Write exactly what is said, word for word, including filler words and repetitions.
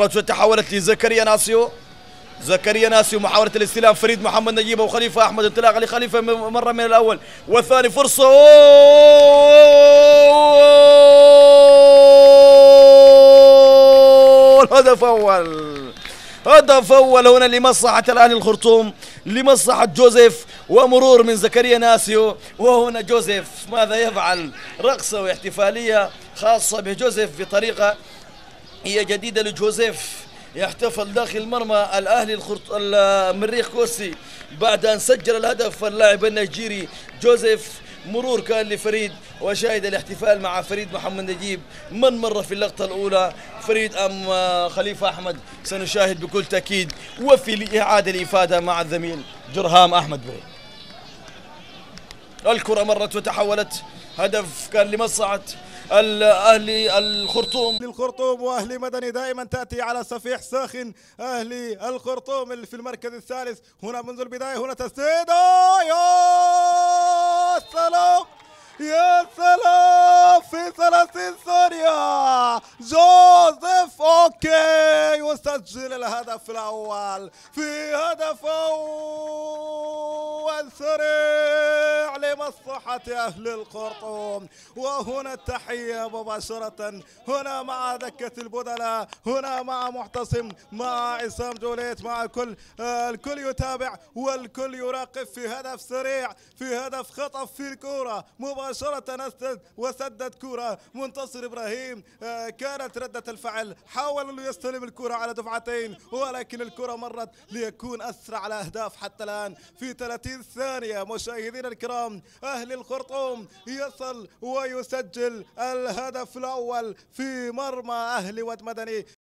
مرت وتحولت لزكريا ناسيو. زكريا ناسيو محاولة الاستلام، فريد محمد نجيب وخليفة أحمد، انطلاقة لخليفة مرة من الأول والثاني، فرصة هدف أول، هدف أول هنا لمصلحة الأهلي الخرطوم، لمصلحة جوزيف، ومرور من زكريا ناسيو. وهنا جوزيف ماذا يفعل؟ رقصة واحتفالية خاصة بجوزيف بطريقة هي جديدة لجوزيف، يحتفل داخل مرمى الأهلي الخرط... المريخ كوسي بعد أن سجل الهدف اللاعب النيجيري جوزيف. مرور كان لفريد، وشاهد الاحتفال مع فريد محمد نجيب. من مر في اللقطة الأولى، فريد أم خليفة أحمد؟ سنشاهد بكل تأكيد، وفي الإعادة الإفادة مع الزميل جرهام أحمد بي. الكرة مرت وتحولت، هدف كان لمصلحة الأهلي الخرطوم. الخرطوم وأهلي مدني دائما تأتي على صفيح ساخن. أهلي الخرطوم اللي في المركز الثالث هنا منذ البداية. هنا تسديد، يا سلام يا سلام، في ثلاثين ثانية جوزيف اوكي يسجل الهدف الأول، في هدف أول سريع لمصلحة أهل الخرطوم. وهنا التحية مباشرة هنا مع دكة البدلاء، هنا مع معتصم، مع عصام جوليت، مع الكل. آه الكل يتابع والكل يراقب في هدف سريع، في هدف خطف في الكرة مباشرة أسدد وسدد كرة. منتصر إبراهيم آه كانت ردة الفعل، حاول أنه يستلم الكرة على دفعتين، ولكن الكرة مرت ليكون أسرع الأهداف حتى الآن في ثلاثين ثانية. مشاهدينا الكرام، أهل الخرطوم يصل ويسجل الهدف الأول في مرمى أهلي ود مدني.